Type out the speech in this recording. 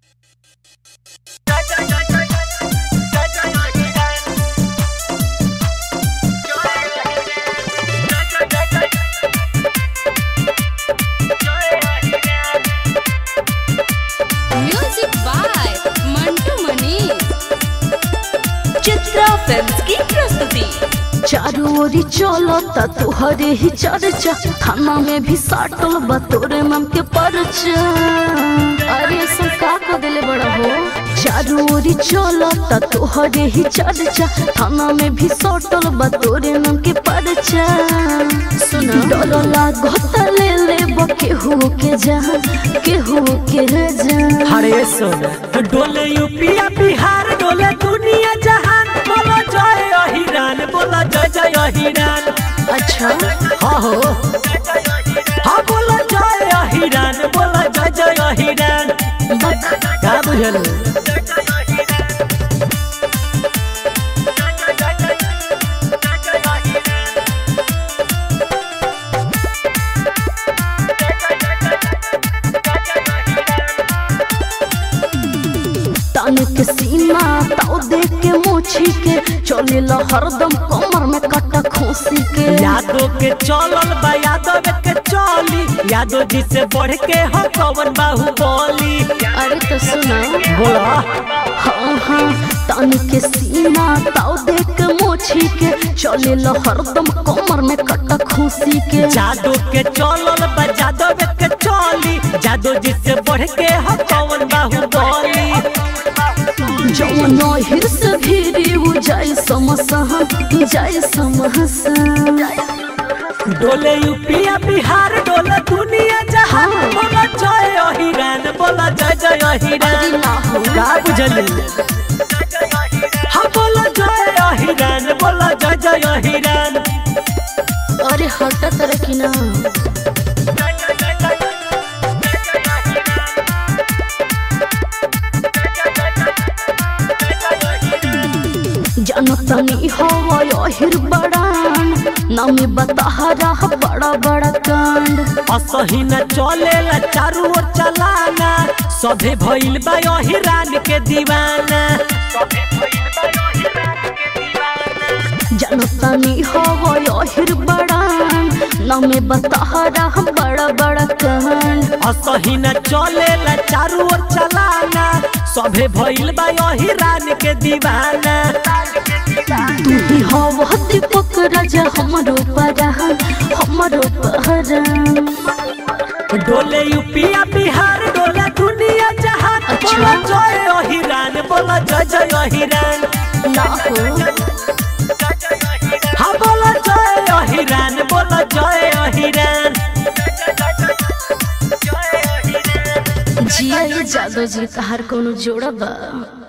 Music by Mantu Manish. Chitra films की प्रस्तुति। चारों ओरी चलता तोहरे ही चर्चा, थाना में भी साटल बा तोरे नाम के पर्चा। अरे सब का को दिले बड़ा हो। चारों ओरी चलता तोहरे ही चर्चा, थाना में भी साटल बा तोरे नाम के पर्चा। सुना डर लागत ले केहू के जान केहू के जान। हरे सुन डोले यूपी बिहार डोले दुनिया जहान, बोला जय अहिरान, बोला जय जय अहिरान। अच्छा हाँ हो हाँ बोला जय अहिरान, बोला जय जय अहिरान। क्या बुझल ताने के सीना ताऊ देख के मोछी के चले ला हरदम कमर में काटा खोसी के। यादों के चलल बा यादव के चली, यादव जी से बढ़ के हो कवन बाहुबली। अरे तो सुना बोला हाँ हाँ ताने के सीना ताऊ देख के मोछी के चले ला हरदम कमर में काटा खोसी के। जादू के चलल बा जादव के चली, जादू जी से बढ़ के हो कवन बाहुबली। जौन हिरस भीरी वो जाय समसहा जाय समहसा। डोले यूपी बिहार डोले दुनिया जहान, बोला जय अहिरान, बोला जय जय अहिरान। का बुझली हाँ बोला जय अहिरान, बोला जय जय अहिरान। अरे हटा तरह की ना जनतनी हवा हिर बड़ान नामी बताहरा बड़ा बड़ा कांड। असही न चलेला चारू ओर चलाना, सभे भइल बा अहिरान के दीवाना। जनतनी हवा हिर बड़ान नामी बताहरा बड़ा बड़ा कांड। असही न चलेला चारू ओर चलाना, सभे भइल बा अहिरान के दीवाना। तू ही हवा दीपक राजा हमरो परान हमरो पहरान। डोले यूपी बिहार डोले दुनिया जहान, बोला जय अहिरान, बोला जय जय अहिरान। ना हो हाँ बोला जय अहिरान, बोला जय अहिरान। जिया ये जादो जी का हर कोनो जोड़ा बा।